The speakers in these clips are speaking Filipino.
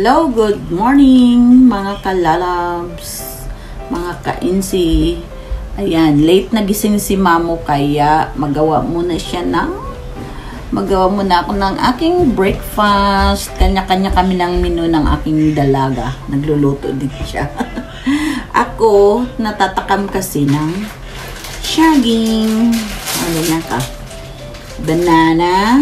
Hello, good morning mga kalalabs, mga kainsi. Ayan, late nagising si Mamo kaya magawa muna ako ng aking breakfast. Kanya-kanya kami ng menu ng aking dalaga. Nagluluto din siya. Ako, natatakam kasi ng saging. Ano na ka? Banana.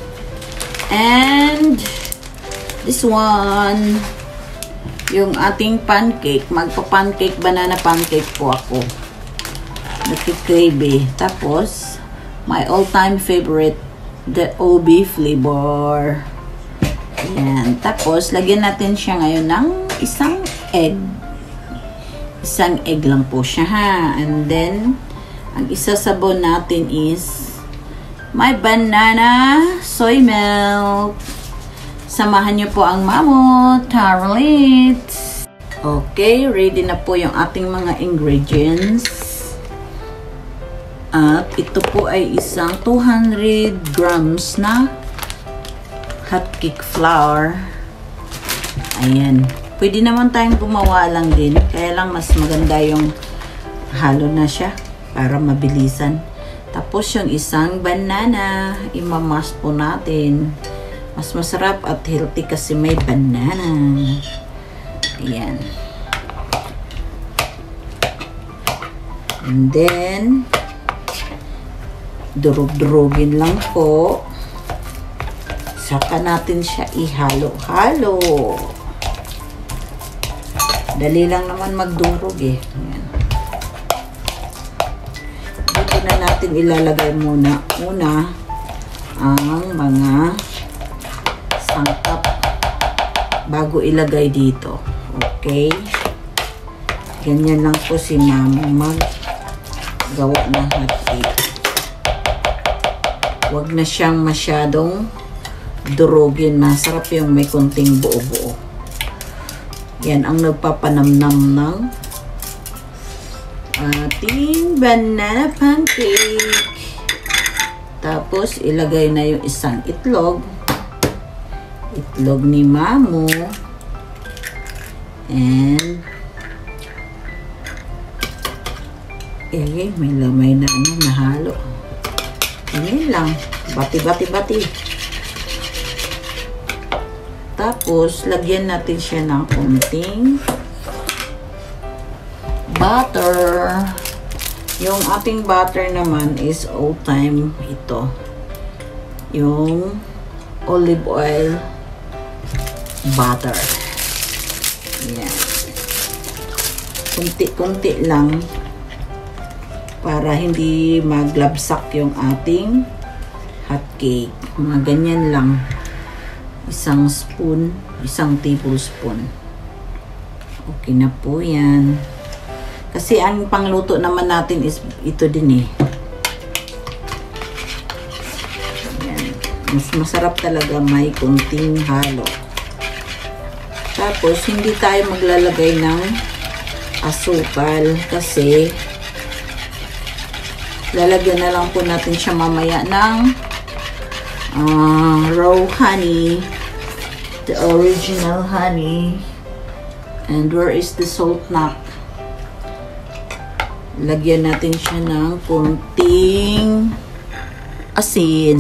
And this one, yung ating pancake. Magpa-pancake, banana pancake po ako. Nakikrave. Tapos, my all-time favorite, the OB flavor. Ayan. Tapos, lagyan natin siya ngayon ng isang egg. Isang egg lang po siya, ha. And then, ang isasabaw natin is my banana soy milk. Samahan niyo po ang Mamo Tarlit. Okay, ready na po yung ating mga ingredients. At ito po ay isang 200 grams na hot cake flour. Ayan. Pwede naman tayong gumawa lang din. Kaya lang mas maganda yung halo na siya para mabilisan. Tapos yung isang banana, imamas po natin. Mas masarap at healthy kasi may banana. Ayan. And then, durug-durugin lang po. Saka natin siya ihalo-halo. Dali lang naman magdurog eh. Ayan. Dito na natin ilalagay muna ang mga sangkap bago ilagay dito. Okay? Ganyan lang po si Mamo maggawa ng hot cake. Huwag na siyang masyadong durugin. Masarap yung may konting buo-buo. Yan ang nagpapanamnam ng ating banana pancake. Tapos ilagay na yung isang itlog ni Mamo. And may lamay na nahalo. Ganyan lang. Bati. Tapos lagyan natin siya ng konting butter. Yung ating butter naman is all time ito. Yung olive oil butter. Ayan. Kunti-kunti lang para hindi maglabsak yung ating hot cake. Mga ganyan lang. Isang tablespoon. Okay na po yan. Kasi ang pangluto naman natin is ito din eh. Mas masarap talaga may kunting halo. Tapos, hindi tayo maglalagay ng asukal kasi lalagyan na lang po natin siya mamaya ng raw honey. The original honey. And where is the salt knock? Lagyan natin siya ng kunting asin.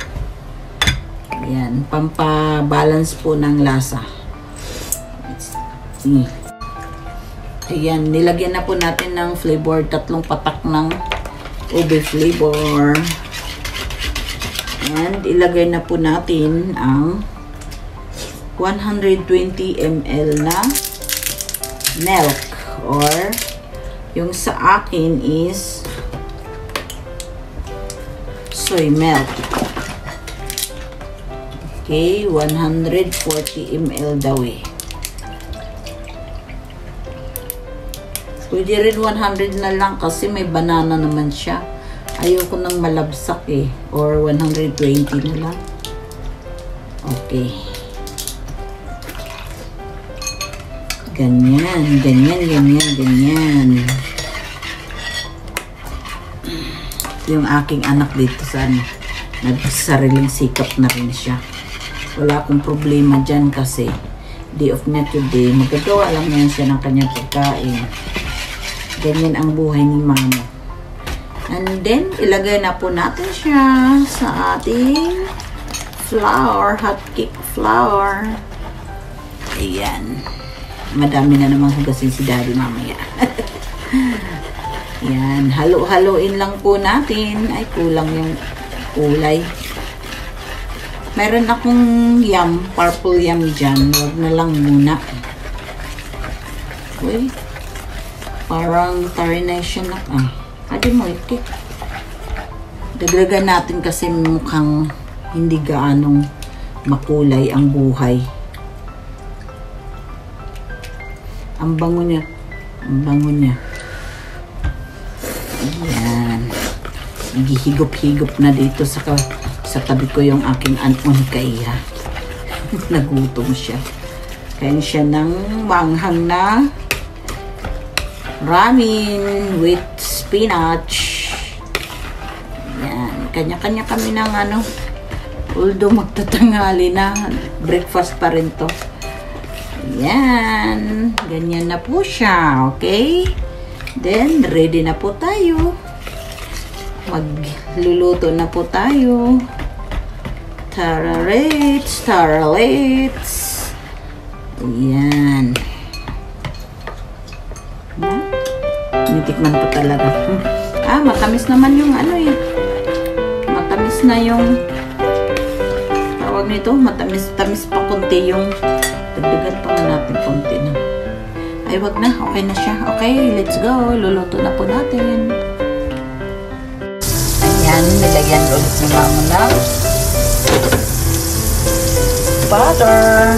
Ayan, pampabalance po ng lasa. Ayan, nilagyan na po natin ng flavor, 3 patak ng ube flavor. And ilagay na po natin ang 120 ml na milk, or yung sa akin is soy milk. Okay, 140 ml daw eh. Pwede rin 100 na lang kasi may banana naman siya. Ayoko nang malabsak eh. Or 120 na lang. Okay. Ganyan. Yung aking anak dito sa nagsariling sikap na rin siya. Wala akong problema dyan kasi day off niya today, magagawa lang niya siya ng kanyang pagkain. Ganyan ang buhay ni mama. And then, ilagay na po natin siya sa ating flour, hot cake flour. Ayan. Madami na namang hugasin si daddy mamaya. Yan. Halo-haloin lang po natin. Ay, kulang yung kulay. Meron akong yam, purple yam dyan. Huwag na lang muna. Uy. Parang tarination na. Adi mo iti. Dagdagan natin kasi mukhang hindi gaanong makulay ang buhay. Ang bango niya. Ang bango niya. Ayan. Naghihigop-higop na dito sa tabi ko yung aking Monica. Nagutom siya. Kain siya ng manghang na ramen with spinach. Ayan. Kanya-kanya kami ng although magtatanghali na, breakfast pa rin to. Ayan. Ganyan na po siya. Okay? Then, ready na po tayo. Magluluto na po tayo. Tararits, taralits. Ayan. Nitikman po talaga. Matamis naman yung matamis na yung tawag nito. Matamis pa konti yung dagdagan pa nga natin konti na. Ay, wag na. Okay na siya. Okay, let's go. Luluto na po natin. Ayan, nilagyan ulit ni mama ng butter.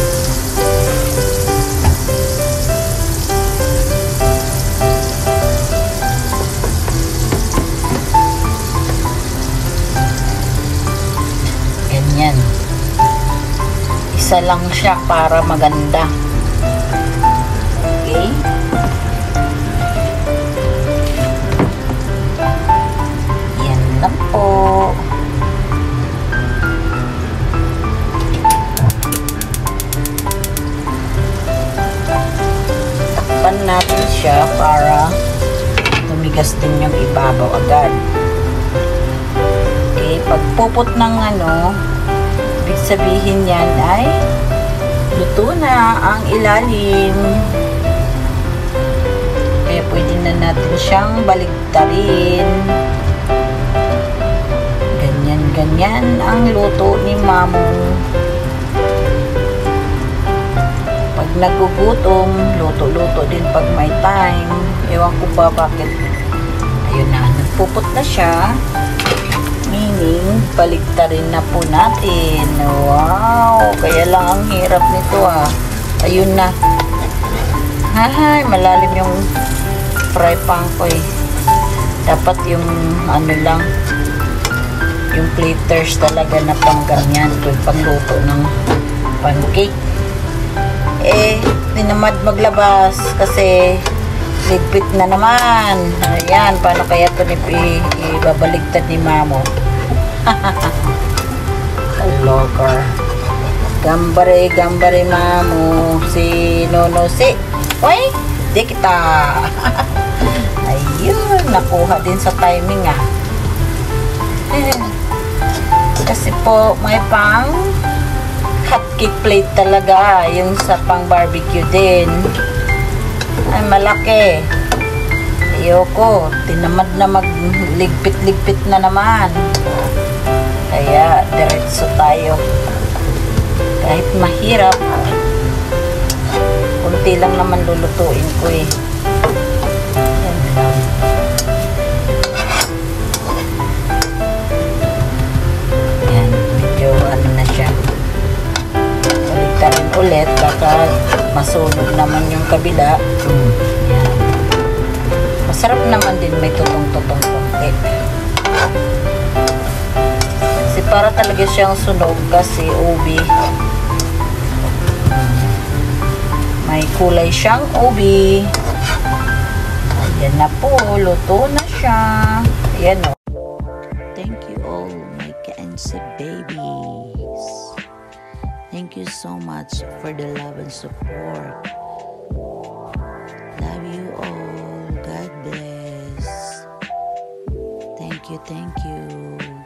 Ganyan. Isa lang siya para maganda. Okay? Yan lang po. Takpan natin siya para tumigas din yung ibabaw agad. Okay? Pagpupot ng ibig sabihin yan ay luto na ang ilalim. Kaya pwede na natin siyang baligtarin. Ganyan ang luto ni mamong. Pag nagugutom, luto-luto din pag may time. Ewan ko ba bakit. Ayun na, nagpupot na siya. Meaning, baligtarin na po natin. Wow! Kaya lang ang hirap nito Ayun na. Malalim yung fry pan ko Dapat yung lang, yung platers talaga na pang ganyan. Kung pangluto ng pancake. Tinamad maglabas kasi ligpit na naman. Ayan, paano kaya ito ibabaligtad ni mamo? Locker. Gambare mamo. Si Nono si. Oy, di kita. Ayun, nakuha din sa timing Kasi po, may pang hot cake plate talaga. Yung sa pang barbecue din. Ay, malaki. Ayoko. Tinamad na magligpit-ligpit na naman. Kaya, diretso tayo. Kahit mahirap, kunti lang naman lulutuin ko Yan lang. Yan, medyo na siya. Baligtarin ulit, baka masunog naman yung kabila. Yan. Masarap naman din may tutong-tutong konti. Kasi para talaga siyang sunog kasi ubi. May kulay siyang ubi. Ayan na po, luto na siya. Ayan o. Thank you all my Kaansi babies. Thank thank you so much for the love and support. Love you all. God bless. Thank you, thank you.